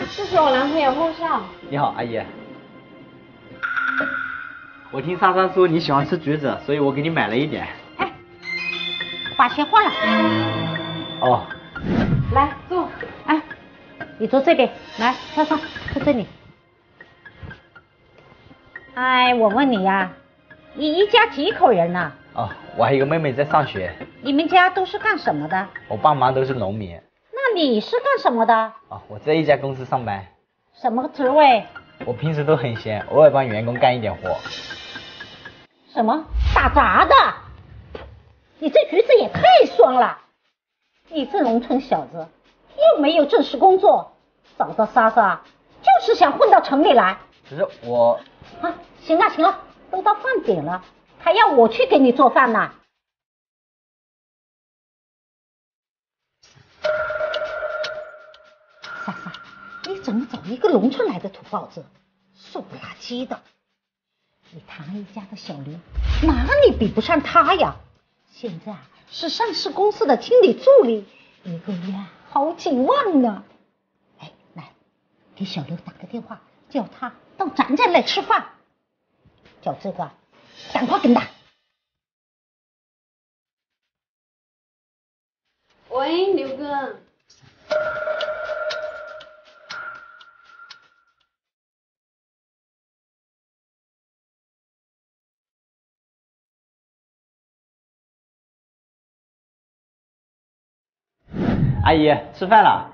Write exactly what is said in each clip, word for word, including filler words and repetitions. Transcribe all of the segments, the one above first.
这是我男朋友孟少。 你好，阿姨。我听莎莎说你喜欢吃橘子，所以我给你买了一点。 哎，把鞋换了。 哦。 来坐。 哎，你坐这边。来，莎莎，坐这里。哎，我问你呀，你一家几口人呢？ 哦，我还有个妹妹在上学。 你们家都是干什么的？ 我爸妈都是农民。 那你是干什么的？ 哦，我在一家公司上班。 什么职位？ 我平时都很闲，偶尔帮员工干一点活。 什么？打杂的？你这橘子也太酸了！你这农村小子，又没有正式工作，找到莎莎就是想混到城里来。 可是我…… 啊，行了行了，都到饭点了，还要我去给你做饭呢。莎莎，你怎么找一个农村来的土包子，瘦不拉几的？你唐一家的小刘哪里比不上他呀？现在是上市公司的经理助理，一个月好几万呢。哎，来，给小刘打个电话，叫他到咱这来吃饭。叫这个，赶快跟他。 喂，刘哥。 阿姨，吃饭了。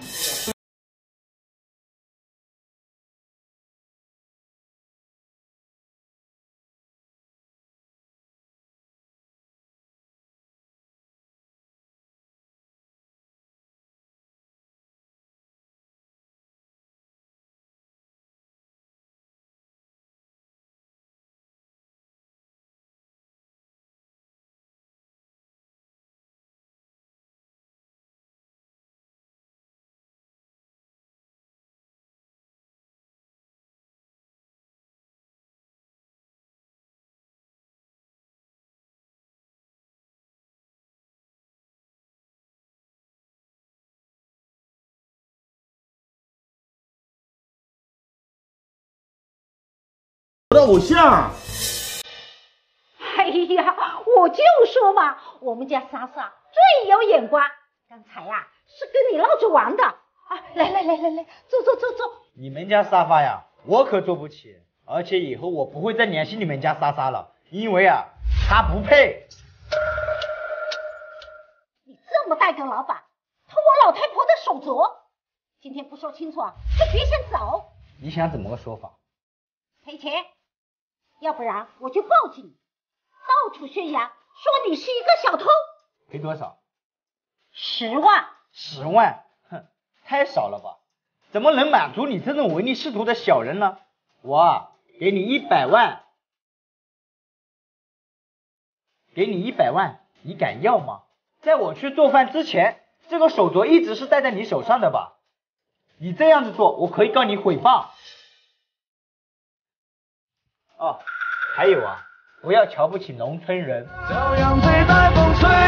我的偶像。 哎呀，我就说嘛，我们家莎莎最有眼光。刚才呀、啊，是跟你闹着玩的啊！来来来来来，坐坐坐坐。 你们家沙发呀，我可坐不起，而且以后我不会再联系你们家莎莎了，因为啊，她不配。 你这么大个老板，偷我老太婆的手镯，今天不说清楚啊，就别想走。 你想怎么个说法？ 赔钱，要不然我就报警，到处宣扬说你是一个小偷。 赔多少？ 十万。 十万？哼，太少了吧？怎么能满足你这种唯利是图的小人呢？我啊，给你一百万，给你一百万，你敢要吗？在我去做饭之前，这个手镯一直是戴在你手上的吧？你这样子做，我可以告你诽谤。哦，还有啊，不要瞧不起农村人。 朝阳被大风吹。